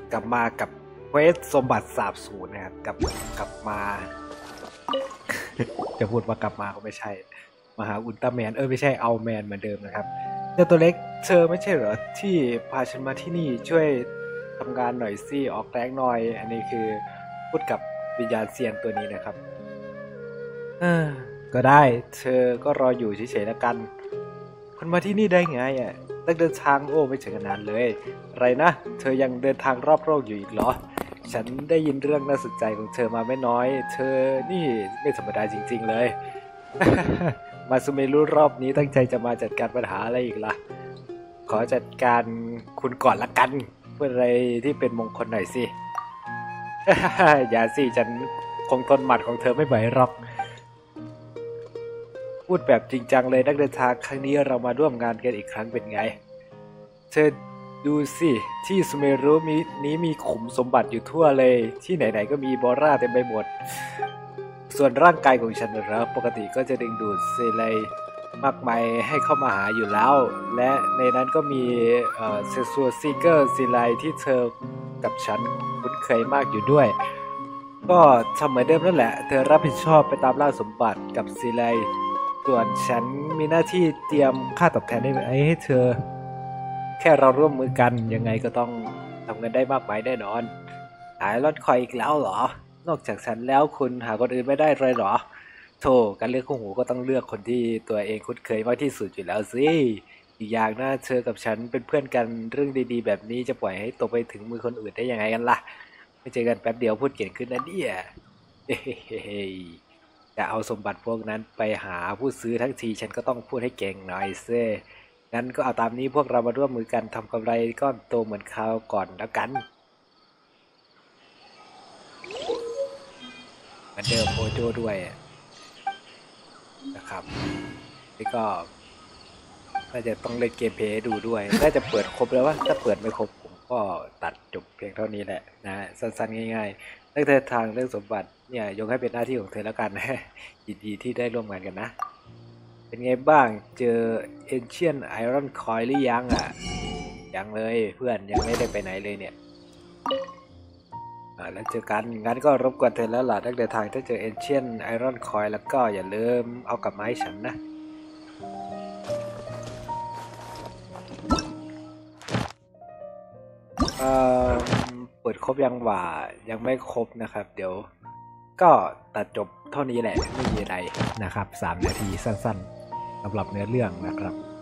กลับมากับเควสสมบัติสาบสูญนะครับกลับมา จะพูดว่ากลับมาก็ไม่ใช่มาหาอุลตร้าแมนไม่ใช่เอาแมนเหมือนเดิมนะครับเจ้าตัวเล็กเธอไม่ใช่เหรอที่พาฉันมาที่นี่ช่วยทำงานหน่อยสิออกแรงหน่อยอันนี้คือพูดกับวิญญาณเซียนตัวนี้นะครับก็ได้เธอก็รออยู่เฉยๆแล้วกันคุณมาที่นี่ได้ไงตั้งเดินทางไม่ถึงนานเลยอะไรนะเธอยังเดินทางรอบโลกอยู่อีกเหรอฉันได้ยินเรื่องน่าสนใจของเธอมาไม่น้อยเธอนี่ไม่ธรรมดาจริงๆเลย มาซูเมรุรอบนี้ตั้งใจจะมาจัดการปัญหาอะไรอีกล่ะขอจัดการคุณก่อนละกันเพื่ออะไรที่เป็นมงคลหน่อยสิ อย่าสิฉันคงทนหมัดของเธอไม่ไหวหรอกพูดแบบจริงจังเลยนักเดินทางครั้งนี้เรามาร่วมงานกันอีกครั้งเป็นไงเธอดูสิที่ซูเมรุนี้มีขุมสมบัติอยู่ทั่วเลยที่ไหนๆก็มีบอร่าเต็มไปหมดส่วนร่างกายของฉันนะปกติก็จะดึงดูดเซเลย์มากมายให้เข้ามาหาอยู่แล้วและในนั้นก็มีเซซัวซิเกอร์ซีไลที่เธอกับฉันคุ้นเคยมากอยู่ด้วยก็ทำเหมือนเดิมนั่นแหละเธอรับผิดชอบไปตามล่าสมบัติกับซีไลส่วนฉันมีหน้าที่เตรียมค่าตอบแทนให้เธอแค่เราร่วมมือกันยังไงก็ต้องทำเงินได้มากมายแน่นอนหายรอดคอยอีกแล้วเหรอนอกจากฉันแล้วคุณหาคนอื่นไม่ได้เลยเหรอโธ่การเลือกคู่หูก็ต้องเลือกคนที่ตัวเองคุ้นเคยมากที่สุดอยู่แล้วสิอีกอย่างนะเธอกับฉันเป็นเพื่อนกันเรื่องดีๆแบบนี้จะปล่อยให้ตกไปถึงมือคนอื่นได้ยังไงกันล่ะไม่เจอกันแป๊บเดียวพูดเก่งขึ้นนะเนี่ยเฮ้ยจะเอาสมบัติพวกนั้นไปหาผู้ซื้อทั้งทีฉันก็ต้องพูดให้เก่งหน่อยเซ่งั้นก็เอาตามนี้พวกเรามาร่วมมือกันทำกำไรก้อนโตเหมือนคราวก่อนแล้วกันเหมือนเดิมโอโจด้วยนะครับนี่ก็น่าจะต้องเล่นเกมเพลย์ดูด้วยน่าจะเปิดครบแล้วว่าถ้าเปิดไม่ครบผมก็ตัดจบเพียงเท่านี้แหละนะสั้นๆง่ายๆเรื่องทางเรื่องสมบัติเนี่ยยกให้เป็นหน้าที่ของเธอแล้วกันนะยินดีที่ได้ร่วมงานกันนะเป็นไงบ้างเจอ Ancient Iron Coil หรือยังยังเลยเพื่อนยังไม่ได้ไปไหนเลยเนี่ยแล้วเจอกันงั้นก็รบกวนเธอแล้วล่ะนักเดินทางถ้าเจอ Ancient Iron Coil แล้วก็อย่าลืมเอากลับมาให้ฉันนะเปิดครบยังว่ายังไม่ครบนะครับเดี๋ยวก็ตัดจบเท่านี้แหละไม่มีอะไรนะครับ3 นาทีสั้นๆสำหรับเนื้อเรื่องนะครับ